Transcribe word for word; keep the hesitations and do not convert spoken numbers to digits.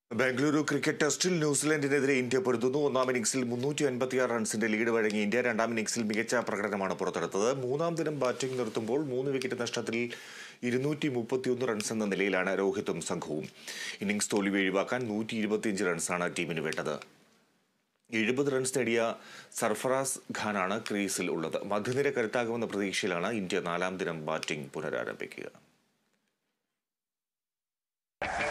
Bengaluru cricket testil New Zealandനെതിരെ India പൊരുതുന്നു. ഒന്നാം ഇന്നിംഗ്സിൽ മുന്നൂറ്റി അൻപത്തിയാറ് റൺസിന്റെ ലീഡ് വഴങ്ങി ഇന്ത്യ രണ്ടാം ഇന്നിംഗ്സിൽ മികച്ച പ്രകടനമാണ് പുറത്തെടുത്തത്. മൂന്നാം ദിനം ബാറ്റിംഗ് നിർത്തുമ്പോൾ മൂന്ന് വിക്കറ്റ് നഷ്ടത്തിൽ ഇരുന്നൂറ്റി മുപ്പത്തിയൊന്ന് റൺസ് എന്ന നിലയിലാണ് രോഹിതും സംഘവും. ഇന്നിംഗ്സ് തോൽവി ഒഴിവാക്കാൻ നൂറ്റി ഇരുപത്തിയഞ്ച് റൺസാണ് ടീമിന് വേണ്ടത്. എഴുപത് റൺസ് നേടിയ സർഫറാസ് ഖാനാണ് ക്രീസിൽ ഉള്ളത്. മധ്യനിര കരുത്താകുമെന്ന പ്രതീക്ഷയിലാണ് ഇന്ത്യ നാലാം ദിനം ബാറ്റിംഗ് പുനരാരംഭിക്കുക.